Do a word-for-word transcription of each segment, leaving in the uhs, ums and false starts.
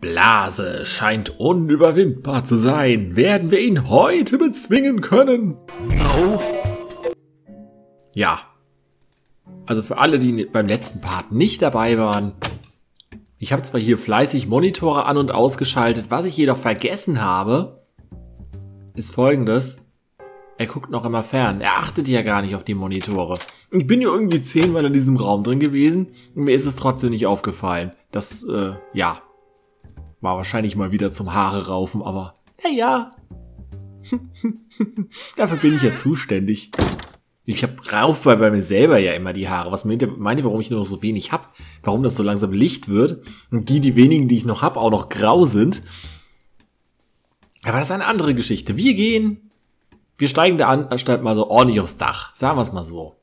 Blase scheint unüberwindbar zu sein. Werden wir ihn heute bezwingen können? No. Ja. Also für alle, die beim letzten Part nicht dabei waren. Ich habe zwar hier fleißig Monitore an- und ausgeschaltet. Was ich jedoch vergessen habe, ist Folgendes. Er guckt noch immer fern. Er achtet ja gar nicht auf die Monitore. Ich bin ja irgendwie zehnmal in diesem Raum drin gewesen und mir ist es trotzdem nicht aufgefallen. Das, äh, ja. War wahrscheinlich mal wieder zum Haare raufen, aber naja. Dafür bin ich ja zuständig. Ich hab rauf bei, bei mir selber ja immer die Haare. Was meint ihr, meint ihr, warum ich nur noch so wenig hab? Warum das so langsam Licht wird und die, die wenigen, die ich noch hab, auch noch grau sind? Aber das ist eine andere Geschichte. Wir gehen, wir steigen da an, anstatt mal so ordentlich aufs Dach. Sagen wir es mal so.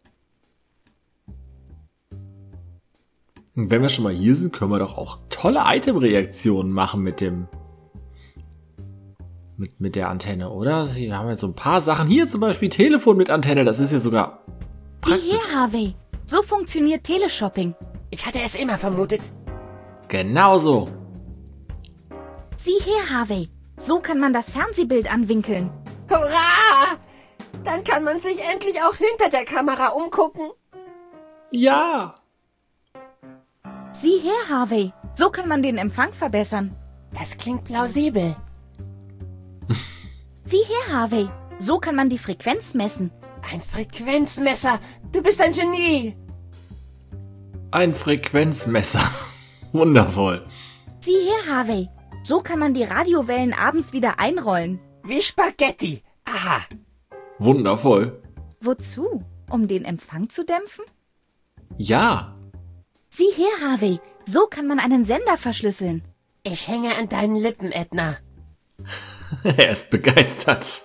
Und wenn wir schon mal hier sind, können wir doch auch tolle Item-Reaktionen machen mit dem, mit, mit der Antenne, oder? Hier haben wir so ein paar Sachen. Hier zum Beispiel Telefon mit Antenne, das ist ja sogar praktisch. Sieh her, Harvey. So funktioniert Teleshopping. Ich hatte es immer vermutet. Genau so. Sieh her, Harvey. So kann man das Fernsehbild anwinkeln. Hurra! Dann kann man sich endlich auch hinter der Kamera umgucken. Ja. Sieh her, Harvey. So kann man den Empfang verbessern. Das klingt plausibel. Sieh her, Harvey. So kann man die Frequenz messen. Ein Frequenzmesser. Du bist ein Genie. Ein Frequenzmesser. Wundervoll. Sieh her, Harvey. So kann man die Radiowellen abends wieder einrollen. Wie Spaghetti. Aha. Wundervoll. Wozu? Um den Empfang zu dämpfen? Ja. Sieh her, Harvey. So kann man einen Sender verschlüsseln. Ich hänge an deinen Lippen, Edna. Er ist begeistert.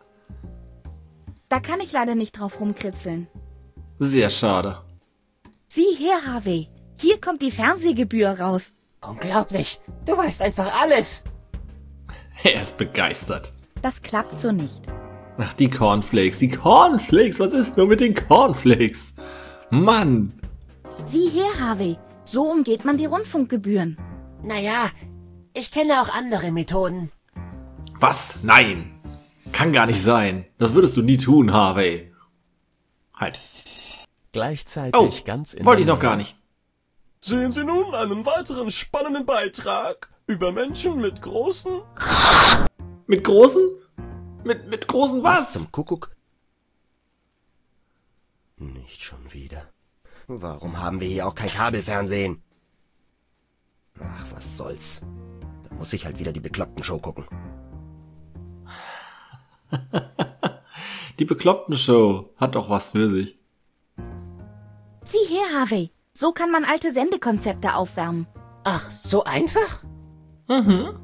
Da kann ich leider nicht drauf rumkritzeln. Sehr schade. Sieh her, Harvey. Hier kommt die Fernsehgebühr raus. Unglaublich. Du weißt einfach alles. Er ist begeistert. Das klappt so nicht. Ach, die Cornflakes. Die Cornflakes. Was ist nur mit den Cornflakes? Mann. Sieh her, Harvey. So umgeht man die Rundfunkgebühren. Naja, ich kenne auch andere Methoden. Was? Nein. Kann gar nicht sein. Das würdest du nie tun, Harvey. Halt. Gleichzeitig Oh, ganz in wollte ich der noch Nähe. gar nicht. Sehen Sie nun einen weiteren spannenden Beitrag über Menschen mit großen... Mit großen? Mit, mit großen Was was? zum Kuckuck? Nicht schon wieder. Warum haben wir hier auch kein Kabelfernsehen? Ach, was soll's. Da muss ich halt wieder die Bekloppten-Show gucken. Die Bekloppten-Show hat doch was für sich. Sieh her, Harvey. So kann man alte Sendekonzepte aufwärmen. Ach, so einfach? Mhm.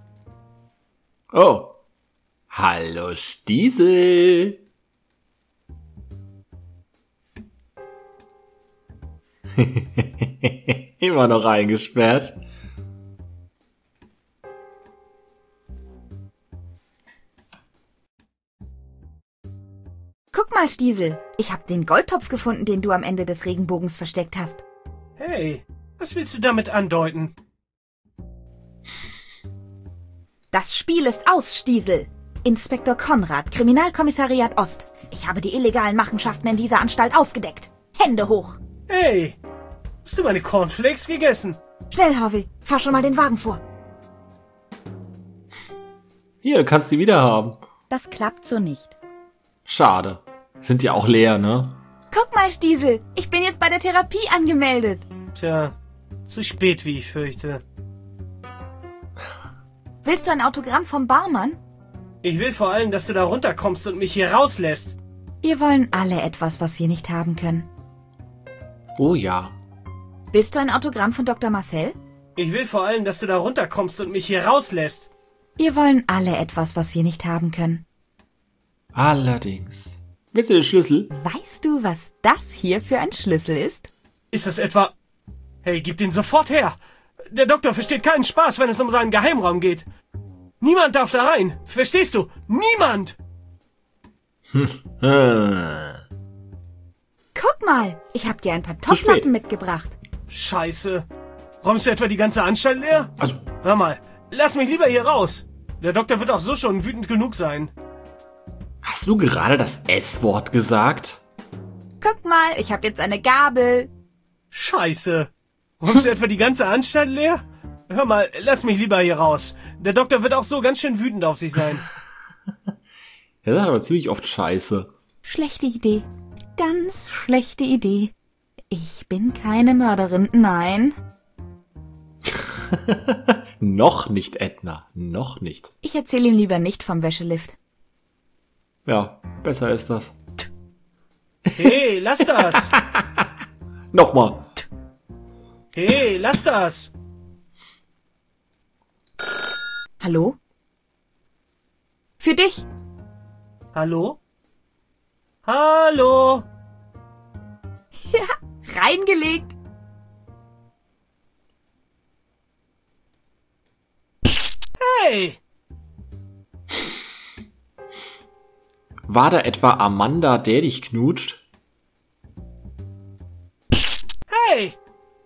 Oh. Hallo Stiesel. Immer noch eingesperrt. Guck mal, Stiesel. Ich hab den Goldtopf gefunden, den du am Ende des Regenbogens versteckt hast. Hey, was willst du damit andeuten? Das Spiel ist aus, Stiesel. Inspektor Konrad, Kriminalkommissariat Ost. Ich habe die illegalen Machenschaften in dieser Anstalt aufgedeckt. Hände hoch. Hey, hast du meine Cornflakes gegessen? Schnell, Harvey. Fahr schon mal den Wagen vor. Hier, du kannst die wieder haben. Das klappt so nicht. Schade. Sind ja auch leer, ne? Guck mal, Stiesel. Ich bin jetzt bei der Therapie angemeldet. Tja, zu spät, wie ich fürchte. Willst du ein Autogramm vom Barmann? Ich will vor allem, dass du da runterkommst und mich hier rauslässt. Wir wollen alle etwas, was wir nicht haben können. Oh ja. Willst du ein Autogramm von Doktor Marcel? Ich will vor allem, dass du da runterkommst und mich hier rauslässt. Wir wollen alle etwas, was wir nicht haben können. Allerdings. Willst du den Schlüssel? Weißt du, was das hier für ein Schlüssel ist? Ist das etwa... Hey, gib den sofort her. Der Doktor versteht keinen Spaß, wenn es um seinen Geheimraum geht. Niemand darf da rein. Verstehst du? Niemand! Guck mal, ich hab dir ein paar Zu spät. Topflappen mitgebracht. Scheiße. Räumst du etwa die ganze Anstalt leer? Also, Hör mal, lass mich lieber hier raus. Der Doktor wird auch so schon wütend genug sein. hast du gerade das S-Wort gesagt? Guck mal, ich habe jetzt eine Gabel. Scheiße. Räumst du etwa die ganze Anstalt leer? Hör mal, lass mich lieber hier raus. Der Doktor wird auch so ganz schön wütend auf sich sein. Er sagt aber ziemlich oft Scheiße. Schlechte Idee. Ganz schlechte Idee. Ich bin keine Mörderin, nein. Noch nicht, Edna. Noch nicht. Ich erzähle ihm lieber nicht vom Wäschelift. Ja, besser ist das. Hey, lass das. Nochmal. Hey, lass das. Hallo? Für dich. Hallo? Hallo? Ja, reingelegt. Hey! War da etwa Amanda, der dich knutscht? Hey!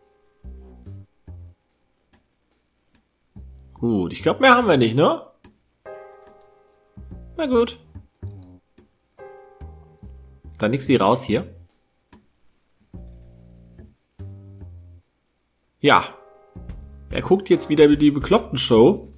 Gut, ich glaube, mehr haben wir nicht, ne? Na gut. Dann nix wie raus hier. Ja. Er guckt jetzt wieder die Bekloppten-Show.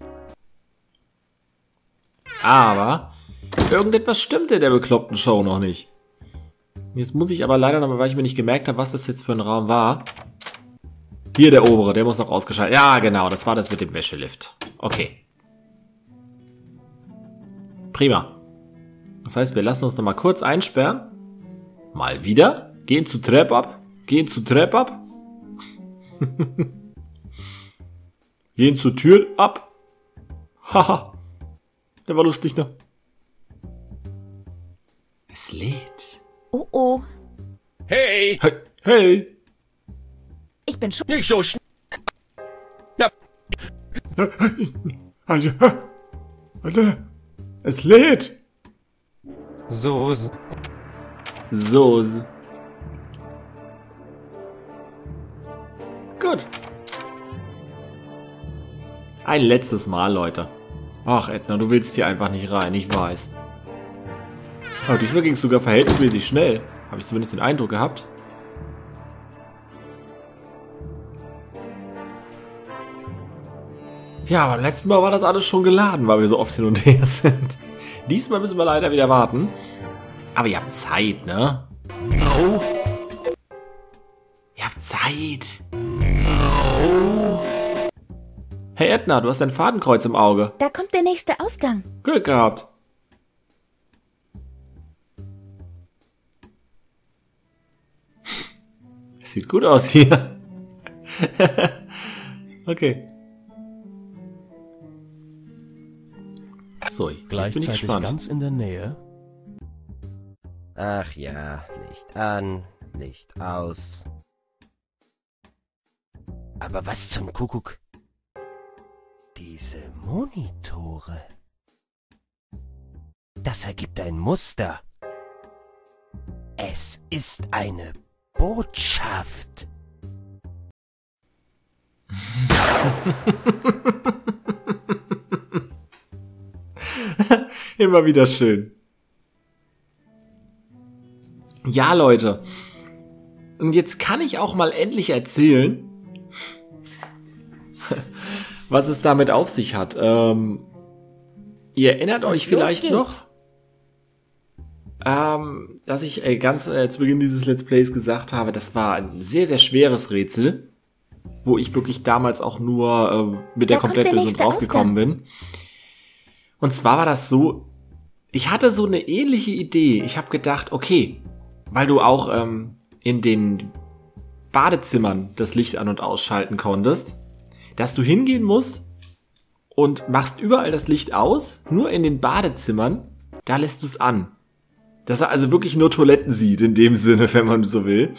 Aber irgendetwas stimmt in der Bekloppten-Show noch nicht. Jetzt muss ich aber leider noch mal, weil ich mir nicht gemerkt habe, was das jetzt für ein Raum war. Hier der obere, der muss noch ausgeschaltet. Ja, genau, das war das mit dem Wäschelift. Okay. Prima. Das heißt, wir lassen uns noch mal kurz einsperren. Mal wieder. Gehen zu Treppe ab. Gehen zu Treppe ab. Gehen zur Tür ab. Haha. Der war lustig, ne? Es lädt. Oh oh. Hey, Hey. Hey. Ich bin schon... nicht so schnell. Na, Es lädt. so. So. Gut. Ein letztes Mal, Leute. Ach, Edna, du willst hier einfach nicht rein, ich weiß. Aber diesmal ging es sogar verhältnismäßig schnell. Habe ich zumindest den Eindruck gehabt. Ja, beim letzten Mal war das alles schon geladen, weil wir so oft hin und her sind. Diesmal müssen wir leider wieder warten. Aber ihr habt Zeit, ne? No. Ihr habt Zeit. No. Hey Edna, du hast ein Fadenkreuz im Auge. Da kommt der nächste Ausgang. Glück gehabt. Es sieht gut aus hier. Okay. So, jetzt bin ich Gleichzeitig gespannt. ganz in der Nähe. Ach ja, Licht an, Licht aus. Aber was zum Kuckuck? Diese Monitore. Das ergibt ein Muster. Es ist eine Botschaft. Immer wieder schön. Ja, Leute. Und jetzt kann ich auch mal endlich erzählen, was es damit auf sich hat. Ähm, ihr erinnert euch vielleicht geht's. noch, ähm, dass ich äh, ganz äh, zu Beginn dieses Let's Plays gesagt habe, das war ein sehr, sehr schweres Rätsel, wo ich wirklich damals auch nur äh, mit der Da kommt der Komplettlösung nächste draufgekommen bin. Und zwar war das so, ich hatte so eine ähnliche Idee. Ich habe gedacht, okay, weil du auch ähm, in den Badezimmern das Licht an- und ausschalten konntest, dass du hingehen musst und machst überall das Licht aus, nur in den Badezimmern, da lässt du es an. Dass er also wirklich nur Toiletten sieht, in dem Sinne, wenn man so will.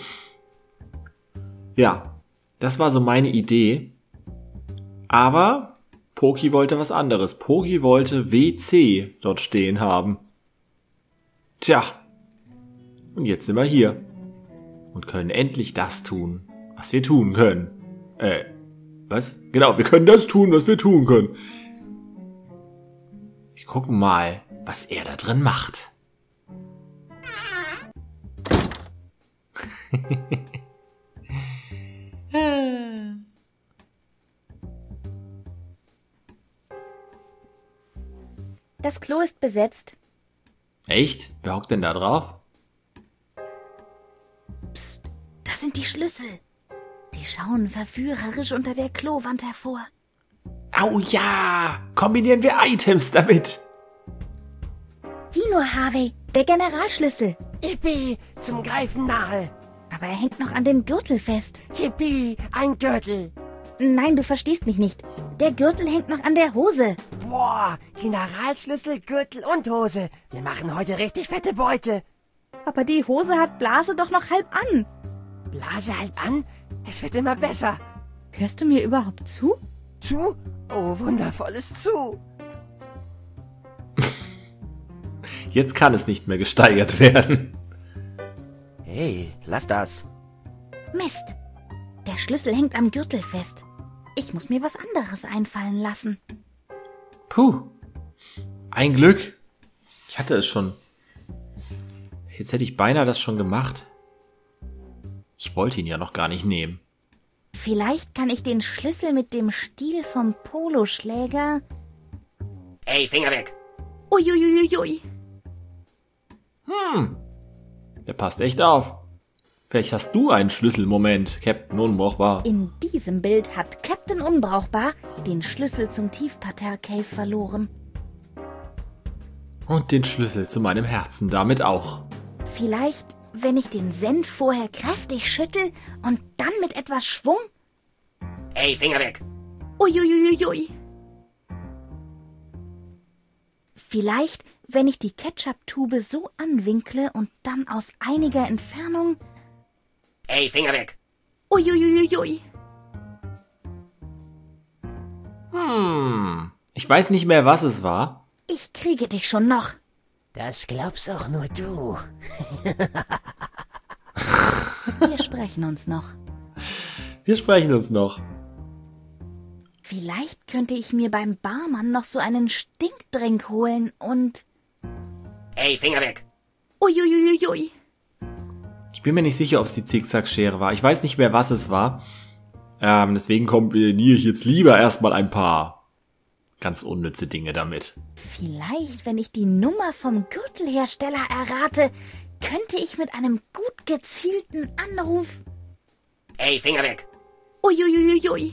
Ja, das war so meine Idee. Aber Poki wollte was anderes. Poki wollte W C dort stehen haben. Tja, und jetzt sind wir hier und können endlich das tun, was wir tun können. Äh, Was? Genau, wir können das tun, was wir tun können. Wir gucken mal, was er da drin macht. Das Klo ist besetzt. Echt? Wer hockt denn da drauf? Psst, das sind die Schlüssel. Die schauen verführerisch unter der Klowand hervor. Au ja! Kombinieren wir Items damit! Sieh nur, Harvey, der Generalschlüssel. Yippie, zum Greifen nahe. Aber er hängt noch an dem Gürtel fest. Yippie, ein Gürtel. Nein, du verstehst mich nicht. Der Gürtel hängt noch an der Hose. Boah, Generalschlüssel, Gürtel und Hose. Wir machen heute richtig fette Beute. Aber die Hose hat Blase doch noch halb an. Blase halb an? Es wird immer besser. Hörst du mir überhaupt zu? Zu? Oh, wundervolles Zu. Jetzt kann es nicht mehr gesteigert werden. Hey, lass das. Mist. Der Schlüssel hängt am Gürtel fest. Ich muss mir was anderes einfallen lassen. Puh. Ein Glück. Ich hatte es schon. Jetzt hätte ich beinahe das schon gemacht. Ich wollte ihn ja noch gar nicht nehmen. Vielleicht kann ich den Schlüssel mit dem Stiel vom Poloschläger... Ey, Finger weg. Uiuiuiui. Hm. Der passt echt auf. Vielleicht hast du einen Schlüsselmoment, Captain Unbrauchbar. In diesem Bild hat Captain Unbrauchbar den Schlüssel zum Tiefparterre-Cave verloren. Und den Schlüssel zu meinem Herzen damit auch. Vielleicht, wenn ich den Senf vorher kräftig schüttel und dann mit etwas Schwung... Ey, Finger weg. Uiuiuiui. Vielleicht, wenn ich die Ketchup-Tube so anwinkle und dann aus einiger Entfernung... Ey, Finger weg. Uiuiuiui. Hm. Ich weiß nicht mehr, was es war. Ich kriege dich schon noch. Das glaubst auch nur du. Wir sprechen uns noch. Wir sprechen uns noch. Vielleicht könnte ich mir beim Barmann noch so einen Stinkdrink holen und... Ey, Finger weg. Uiuiuiui. Ich bin mir nicht sicher, ob es die Zickzackschere war. Ich weiß nicht mehr, was es war. Ähm, deswegen kombiniere ich jetzt lieber erstmal ein paar ganz unnütze Dinge damit. Vielleicht, wenn ich die Nummer vom Gürtelhersteller errate, könnte ich mit einem gut gezielten Anruf... Ey, Finger weg. Uiuiuiui.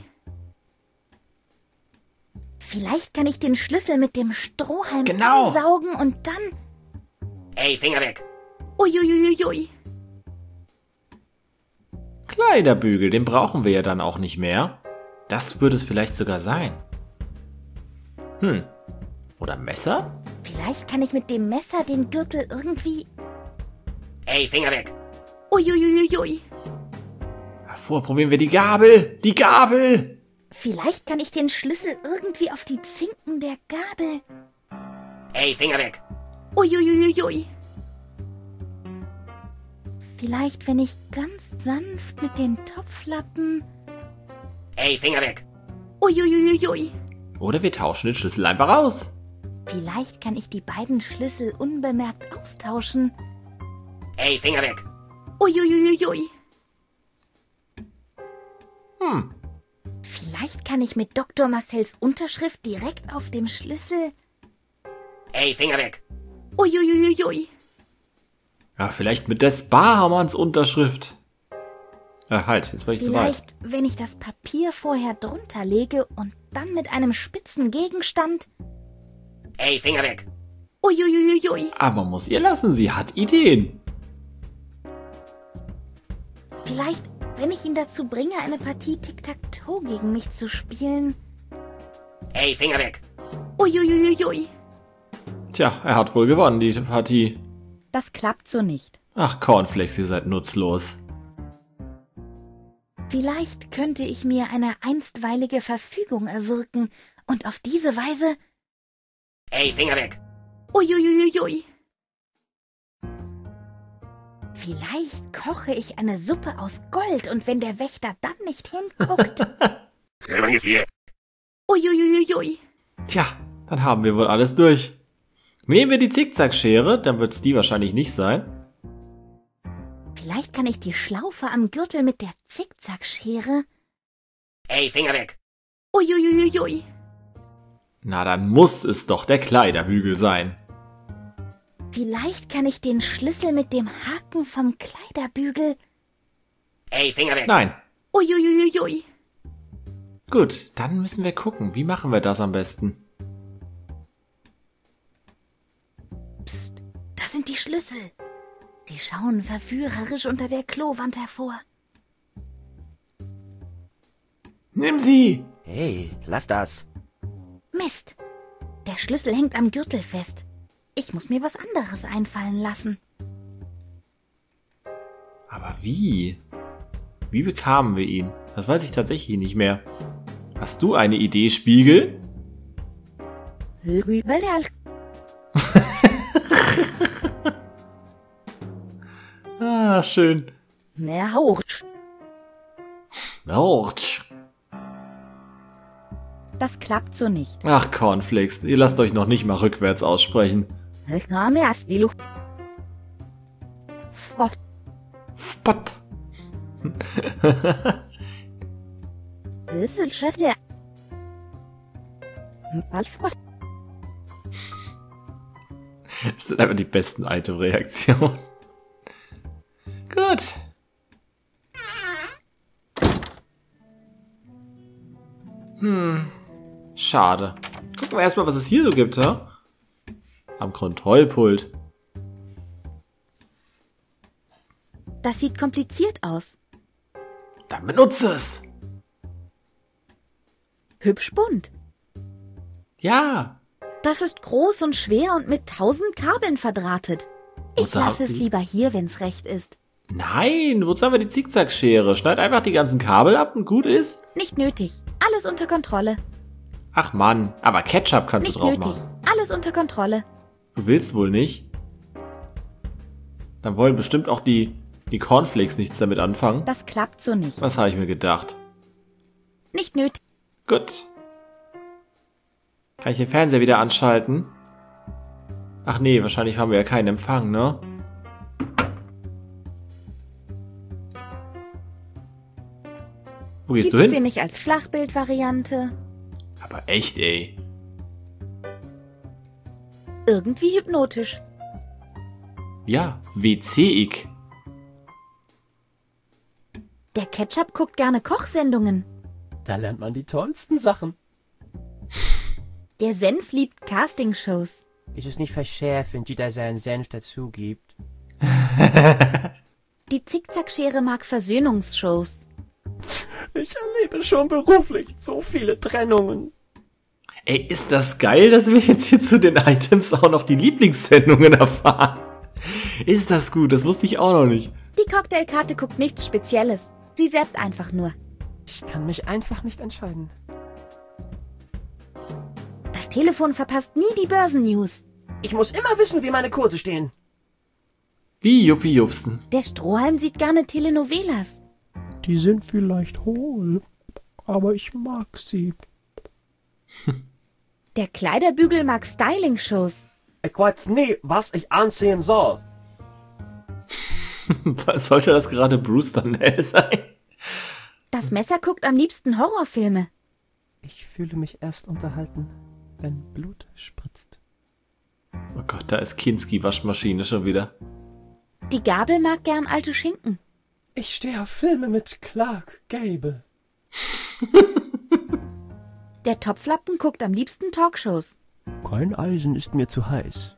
Vielleicht kann ich den Schlüssel mit dem Strohhalm Genau. ansaugen und dann... Ey, Finger weg. Uiuiuiui. Kleiderbügel, den brauchen wir ja dann auch nicht mehr. Das würde es vielleicht sogar sein. Hm. Oder Messer? Vielleicht kann ich mit dem Messer den Gürtel irgendwie... Ey, Finger weg. Uiuiuiui. Davor probieren wir die Gabel. Die Gabel! Vielleicht kann ich den Schlüssel irgendwie auf die Zinken der Gabel... Ey, Finger weg. Uiuiuiui. Vielleicht, wenn ich ganz sanft mit den Topflappen... Ey, Finger weg. Uiuiuiui. Oder wir tauschen den Schlüssel einfach aus. Vielleicht kann ich die beiden Schlüssel unbemerkt austauschen. Ey, Finger weg. Uiuiuiui. Hm. Vielleicht kann ich mit Doktor Marcells Unterschrift direkt auf dem Schlüssel... Ey, Finger weg. Uiuiuiui. Ja, vielleicht mit des Barmanns Unterschrift. Ja, halt, jetzt war ich zu weit. Vielleicht, wenn ich das Papier vorher drunter lege und dann mit einem spitzen Gegenstand... Ey, Finger weg. Uiuiuiui. Aber man muss ihr lassen, sie hat Ideen. Vielleicht, wenn ich ihn dazu bringe, eine Partie Tic-Tac-Toe gegen mich zu spielen... Ey, Finger weg. Uiuiuiui. Tja, er hat wohl gewonnen, die Partie. Das klappt so nicht. Ach, Cornflakes, ihr seid nutzlos. Vielleicht könnte ich mir eine einstweilige Verfügung erwirken und auf diese Weise... Ey, Finger weg. Uiuiuiui. Vielleicht koche ich eine Suppe aus Gold und wenn der Wächter dann nicht hinguckt... Uiuiuiui. Tja, dann haben wir wohl alles durch. Nehmen wir die Zickzackschere, dann wird es die wahrscheinlich nicht sein. Vielleicht kann ich die Schlaufe am Gürtel mit der Zickzackschere... Ey, Finger weg! Uiuiuiui. Na, dann muss es doch der Kleiderbügel sein. Vielleicht kann ich den Schlüssel mit dem Haken vom Kleiderbügel... Ey, Finger weg! Nein. Uiuiuiui. Gut, dann müssen wir gucken. Wie machen wir das am besten? Psst, da sind die Schlüssel. Sie schauen verführerisch unter der Klowand hervor. Nimm sie! Hey, lass das. Mist, der Schlüssel hängt am Gürtel fest. Ich muss mir was anderes einfallen lassen. Aber wie? Wie bekamen wir ihn? Das weiß ich tatsächlich nicht mehr. Hast du eine Idee, Spiegel? Ah, schön. Merhorsch. Autsch. Das klappt so nicht. Ach, Cornflakes, ihr lasst euch noch nicht mal rückwärts aussprechen. Spott. Das sind einfach die besten Item-Reaktionen. Gut. Hm. Schade. Gucken wir erstmal, was es hier so gibt, ha? Am Kontrollpult. Das sieht kompliziert aus. Dann benutze es. Hübsch bunt. Ja. Das ist groß und schwer und mit tausend Kabeln verdrahtet. Ich Wozu haben lasse es die- lieber hier, wenn's recht ist. Nein, wozu haben wir die Zickzackschere? Schneid einfach die ganzen Kabel ab und gut ist. Nicht nötig. Alles unter Kontrolle. Ach Mann, aber Ketchup kannst Nicht du drauf nötig. machen. Alles unter Kontrolle. Du willst wohl nicht? Dann wollen bestimmt auch die, die Cornflakes nichts damit anfangen. Das klappt so nicht. Was habe ich mir gedacht? Nicht nötig. Gut. Kann ich den Fernseher wieder anschalten? Ach nee, wahrscheinlich haben wir ja keinen Empfang, ne? Wo gehst Gibt's du den hin? nicht als Flachbildvariante? Aber echt, ey. Irgendwie hypnotisch. Ja, W C-ig. Der Ketchup guckt gerne Kochsendungen. Da lernt man die tollsten Sachen. Der Senf liebt Castingshows. Ist es nicht verschärft, wenn jeder seinen Senf dazu gibt? Die Zickzackschere mag Versöhnungsshows. Ich erlebe schon beruflich so viele Trennungen. Ey, ist das geil, dass wir jetzt hier zu den Items auch noch die Lieblingssendungen erfahren. Ist das gut? Das wusste ich auch noch nicht. Die Cocktailkarte guckt nichts Spezielles. Sie zappt einfach nur. Ich kann mich einfach nicht entscheiden. Das Telefon verpasst nie die Börsennews. Ich muss immer wissen, wie meine Kurse stehen. Wie Juppie Jupsen. Der Strohhalm sieht gerne Telenovelas. Die sind vielleicht hohl, aber ich mag sie. Der Kleiderbügel mag Styling-Shows. Ich weiß nie, was ich anziehen soll. Sollte das gerade Bruce Darnell sein? Das Messer guckt am liebsten Horrorfilme. Ich fühle mich erst unterhalten, wenn Blut spritzt. Oh Gott, da ist Kinski Waschmaschine schon wieder. Die Gabel mag gern alte Schinken. Ich stehe auf Filme mit Clark Gable. Der Topflappen guckt am liebsten Talkshows. Kein Eisen ist mir zu heiß.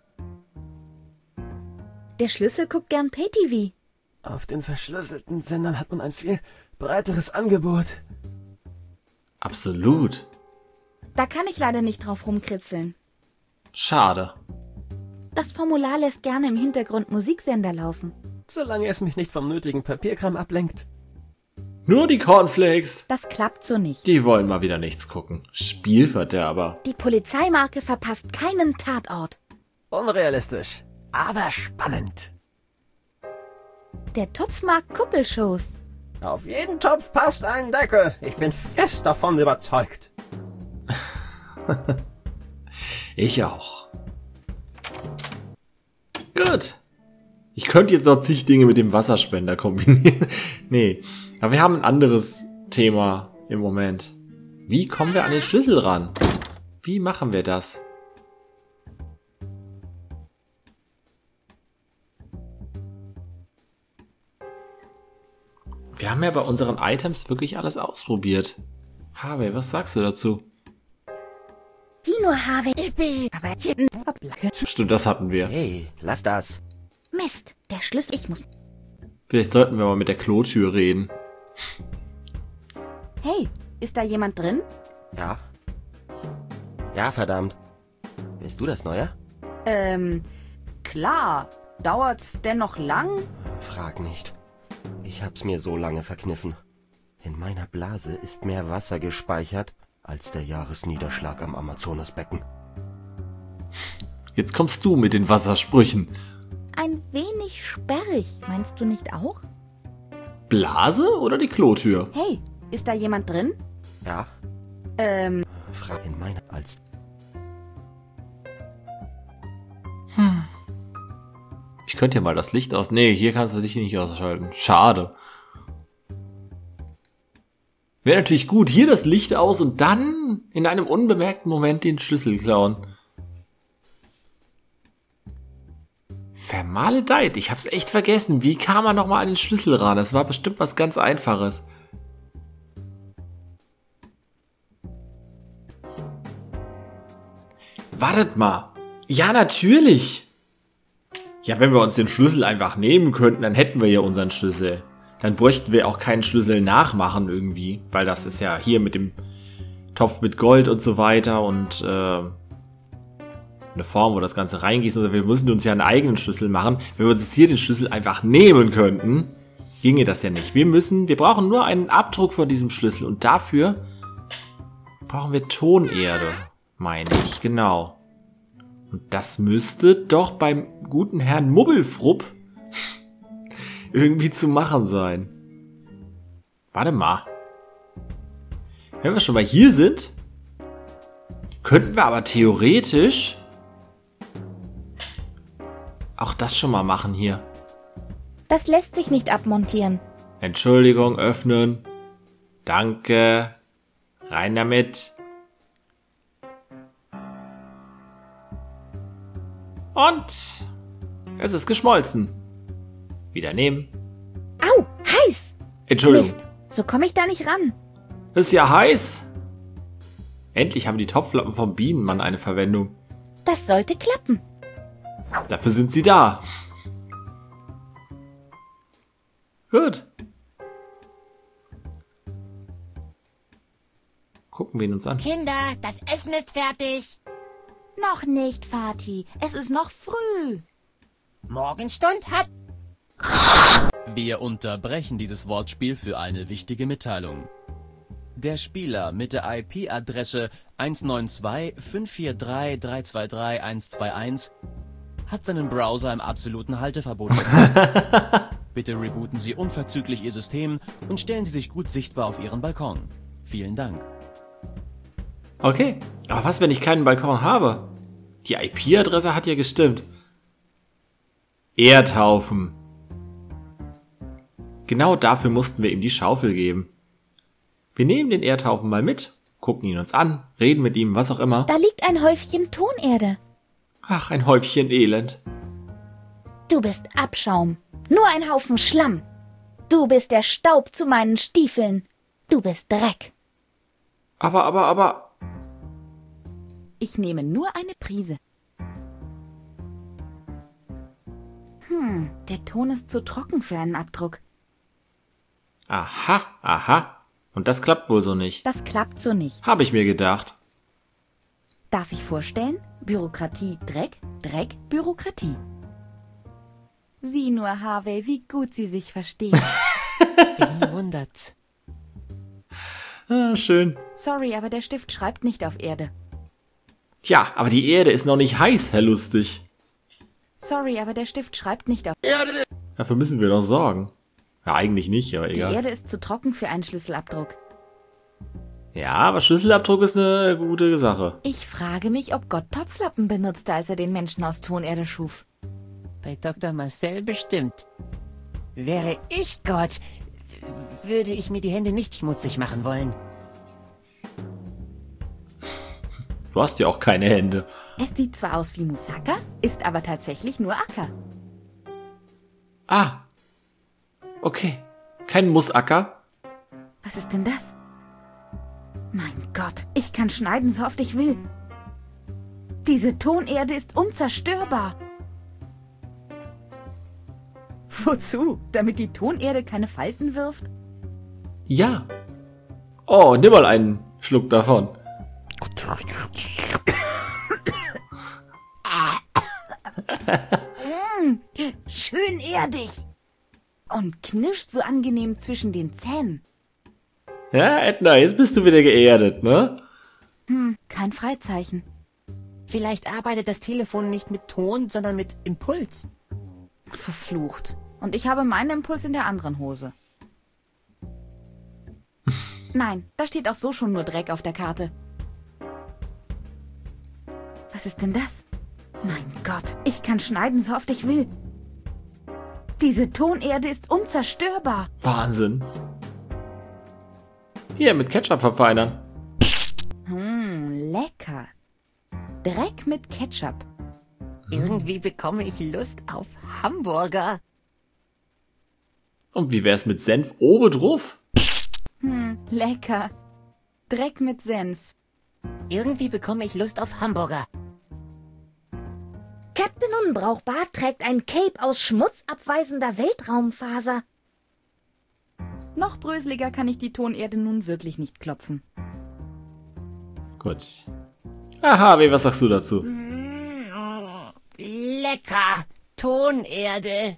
Der Schlüssel guckt gern Pay-T V. Auf den verschlüsselten Sendern hat man ein viel breiteres Angebot. Absolut. Da kann ich leider nicht drauf rumkritzeln. Schade. Das Formular lässt gerne im Hintergrund Musiksender laufen. Solange es mich nicht vom nötigen Papierkram ablenkt. Nur die Cornflakes. Das klappt so nicht. Die wollen mal wieder nichts gucken. Spielverderber. Die Polizeimarke verpasst keinen Tatort. Unrealistisch, aber spannend. Der Topf mag Kuppelshows. Auf jeden Topf passt ein Deckel. Ich bin fest davon überzeugt. Ich auch. Gut. Ich könnte jetzt noch zig Dinge mit dem Wasserspender kombinieren. Nee, aber wir haben ein anderes Thema im Moment. Wie kommen wir an den Schlüssel ran? Wie machen wir das? Wir haben ja bei unseren Items wirklich alles ausprobiert. Harvey, was sagst du dazu? Sieh nur, Harvey. Ich bin... Aber Stimmt, das hatten wir. Hey, lass das. Mist, der Schlüssel... Ich muss... Vielleicht sollten wir mal mit der Klotür reden. Hey, ist da jemand drin? Ja? Ja, verdammt. Bist du das Neue? Ähm, klar. Dauert's denn noch lang? Frag nicht. Ich hab's mir so lange verkniffen. In meiner Blase ist mehr Wasser gespeichert als der Jahresniederschlag am Amazonasbecken. Jetzt kommst du mit den Wassersprüchen. Ein wenig sperrig, meinst du nicht auch? Blase oder die Klotür? Hey, ist da jemand drin? Ja? Ähm, Frag in meiner als... Ich könnte ja mal das Licht aus... Nee, hier kannst du dich nicht ausschalten. Schade. Wäre natürlich gut, hier das Licht aus und dann in einem unbemerkten Moment den Schlüssel klauen. Vermaledeit, ich hab's echt vergessen. Wie kam man nochmal an den Schlüssel ran? Das war bestimmt was ganz Einfaches. Wartet mal. Ja, natürlich. Ja, wenn wir uns den Schlüssel einfach nehmen könnten, dann hätten wir ja unseren Schlüssel. Dann bräuchten wir auch keinen Schlüssel nachmachen irgendwie. Weil das ist ja hier mit dem Topf mit Gold und so weiter und äh, eine Form, wo das Ganze reingeht. Also wir müssen uns ja einen eigenen Schlüssel machen. Wenn wir uns jetzt hier den Schlüssel einfach nehmen könnten, ginge das ja nicht. Wir müssen, wir brauchen nur einen Abdruck von diesem Schlüssel und dafür brauchen wir Tonerde, meine ich, genau. Und das müsste doch beim guten Herrn Mubbelfrupp irgendwie zu machen sein. Warte mal. Wenn wir schon mal hier sind, könnten wir aber theoretisch auch das schon mal machen hier. das lässt sich nicht abmontieren. Entschuldigung, öffnen. Danke. Rein damit. Und es ist geschmolzen. Wieder nehmen. Au, heiß! Entschuldigung. Mist, so komme ich da nicht ran. Ist ja heiß. Endlich haben die Topflappen vom Bienenmann eine Verwendung. Das sollte klappen. Dafür sind sie da. Gut. Gucken wir ihn uns an. Kinder, das Essen ist fertig. Noch nicht, Vati. Es ist noch früh. Morgenstund hat... Wir unterbrechen dieses Wortspiel für eine wichtige Mitteilung. Der Spieler mit der I P-Adresse eins neun zwei fünf vier drei drei zwei drei eins zwei eins hat seinen Browser im absoluten Halteverbot. Bitte rebooten Sie unverzüglich Ihr System und stellen Sie sich gut sichtbar auf Ihren Balkon. Vielen Dank. Okay. Aber was, wenn ich keinen Balkon habe? Die I P-Adresse hat ja gestimmt. Erdhaufen. Genau dafür mussten wir ihm die Schaufel geben. Wir nehmen den Erdhaufen mal mit, gucken ihn uns an, reden mit ihm, was auch immer. Da liegt ein Häufchen Tonerde. Ach, ein Häufchen Elend. Du bist Abschaum. Nur ein Haufen Schlamm. Du bist der Staub zu meinen Stiefeln. Du bist Dreck. Aber, aber, aber... Ich nehme nur eine Prise. Hm, der Ton ist zu trocken für einen Abdruck. Aha, aha. Und das klappt wohl so nicht. Das klappt so nicht. Habe ich mir gedacht. Darf ich vorstellen? Bürokratie, Dreck, Dreck, Bürokratie. Sieh nur, Harvey, wie gut sie sich verstehen. Wen wundert's? Ah, schön. Sorry, aber der Stift schreibt nicht auf Erde. Tja, aber die Erde ist noch nicht heiß, Herr Lustig. Sorry, aber der Stift schreibt nicht auf... Dafür müssen wir doch sorgen. Ja, eigentlich nicht, aber Die egal. Erde ist zu trocken für einen Schlüsselabdruck. Ja, aber Schlüsselabdruck ist eine gute Sache. Ich frage mich, ob Gott Topflappen benutzte, als er den Menschen aus Tonerde schuf. Bei Doktor Marcel bestimmt. Wäre ich Gott, würde ich mir die Hände nicht schmutzig machen wollen. Du hast ja auch keine Hände. Es sieht zwar aus wie Moussaka, ist aber tatsächlich nur Acker. Ah. Okay. Kein Mussacker. Was ist denn das? Mein Gott, ich kann schneiden, so oft ich will. Diese Tonerde ist unzerstörbar. Wozu? Damit die Tonerde keine Falten wirft? Ja. Oh, nimm mal einen Schluck davon. mm, schön erdig. Und knirscht so angenehm zwischen den Zähnen. Ja, Edna, jetzt bist du wieder geerdet, ne? Hm, kein Freizeichen. Vielleicht arbeitet das Telefon nicht mit Ton, sondern mit Impuls. Verflucht. Und ich habe meinen Impuls in der anderen Hose. Nein, da steht auch so schon nur Dreck auf der Karte. Was ist denn das? Mein Gott, ich kann schneiden, so oft ich will. Diese Tonerde ist unzerstörbar. Wahnsinn. Hier, mit Ketchup verfeinern. Hm, lecker. Dreck mit Ketchup. Irgendwie bekomme ich Lust auf Hamburger. Und wie wär's mit Senf oben drauf? Hm, lecker. Dreck mit Senf. Irgendwie bekomme ich Lust auf Hamburger. Captain Unbrauchbar trägt ein Cape aus schmutzabweisender Weltraumfaser. Noch bröseliger kann ich die Tonerde nun wirklich nicht klopfen. Gut. Aha, wie, was sagst du dazu? Lecker. Tonerde.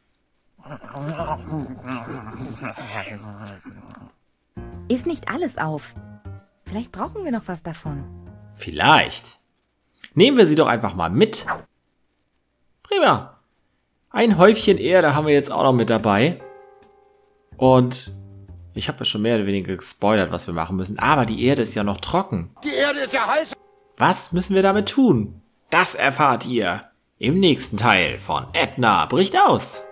Ist nicht alles auf. Vielleicht brauchen wir noch was davon. Vielleicht. Nehmen wir sie doch einfach mal mit. Prima. Ein Häufchen Erde haben wir jetzt auch noch mit dabei. Und ich habe ja schon mehr oder weniger gespoilert, was wir machen müssen. Aber die Erde ist ja noch trocken. Die Erde ist ja heiß. Was müssen wir damit tun? Das erfahrt ihr im nächsten Teil von Edna bricht aus.